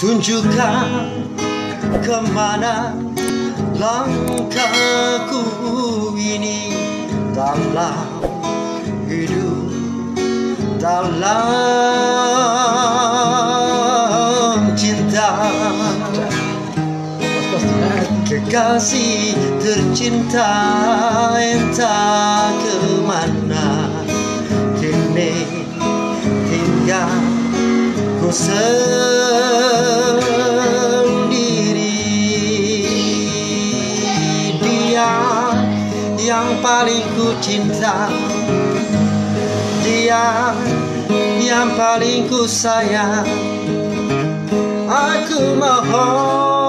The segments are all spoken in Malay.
Tunjukkan kemana langkahku ini dalam hidup, dalam cinta. Kekasih tercinta, entah kemana kini tinggal ku sendiri. Dia yang paling ku cinta, dia yang paling ku sayang. Aku mohon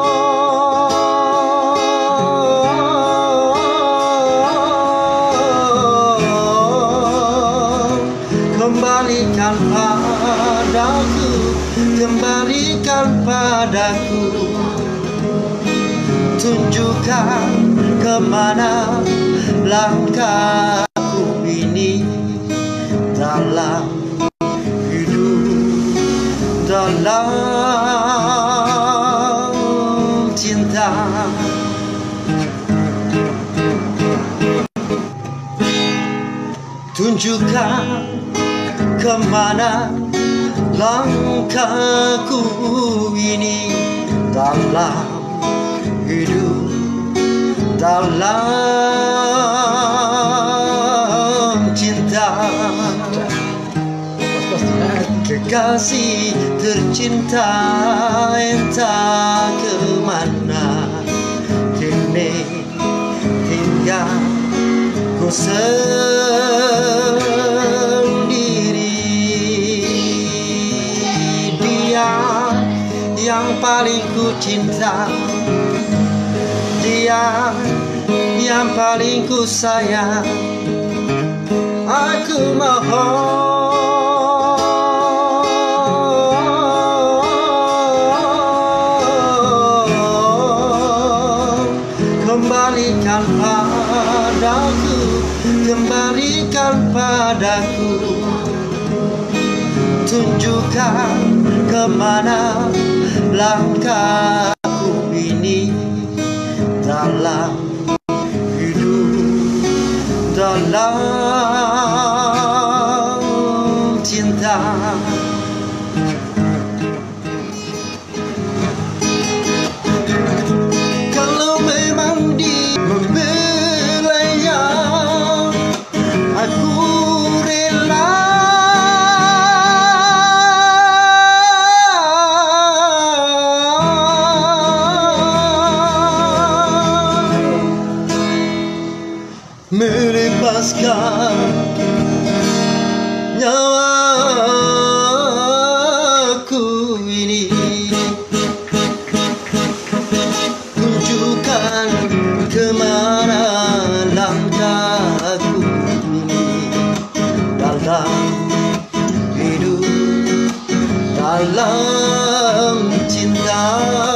kembalikan padaku, kembalikan padaku. Tunjukkan kemana langkahku ini dalam hidup, dalam cinta. Tunjukkan kemana langkahku ini dalam hidup, dalam cinta. Kekasih tercinta, entah kemana kini tinggal ku sendiri. Dia yang paling ku cinta, dia yang paling ku sayang. Aku mohon kembalikan padaku, kembalikan padaku. Tunjukkan kemana langkahku ini dalam hidup, dalam cinta. Kalau memang dia membelanya, aku rela. Melepaskan nyawaku ini. Tunjukkan kemana langkahku ini dalam hidup, dalam cinta.